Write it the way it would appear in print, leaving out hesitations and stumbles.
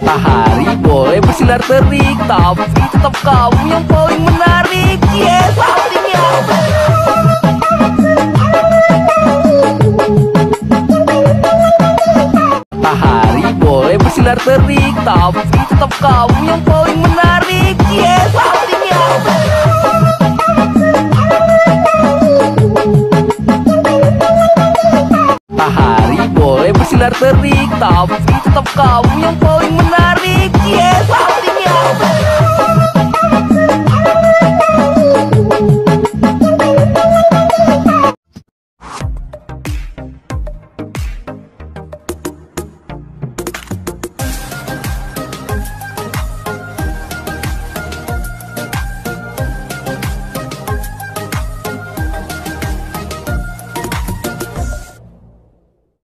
Matahari boleh bersinar terik, tapi tetap kamu yang paling menarik. Yes, artinya matahari boleh bersinar terik, tapi tetap kamu yang paling menarik. Yes, artinya matahari boleh bersinar terik, tapi tetap kamu yang